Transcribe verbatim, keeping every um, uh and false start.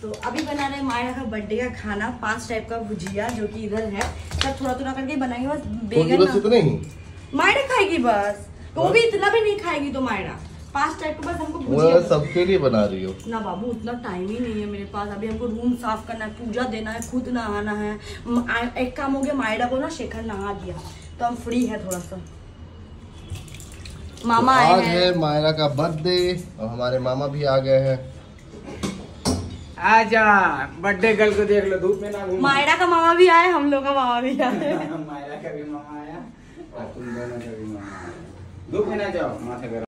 तो अभी बना रहे मायरा का बर्थडे का खाना, पांच टाइप का भुजिया जो कि इधर है, सब थोड़ा थोड़ा करके बनाएंगे। बस बेगन ना मायरा खाएगी बस, वो भी इतना भी नहीं खाएगी। तो मायरा पांच टाइप का बस हमको भुजिया सबके लिए बना रही हो ना बाबू, उतना टाइम ही नहीं है मेरे पास। अभी हमको रूम साफ करना है, पूजा देना है, खुद नहाना है। एक काम हो गया, मायरा को ना शेखर नहा दिया तो हम फ्री है थोड़ा सा। मामा तो आए आज हैं। है मायरा का बर्थडे और हमारे मामा भी आ गए हैं। आजा बर्थडे गर्ल को देख लो, धूप में ना घूमो। मायरा का मामा भी आए, हम लोग का मामा भी आए। मायरा का भी मामा आया और तुम दोनों का भी मामा आया। धूप में ना जाओ, माथा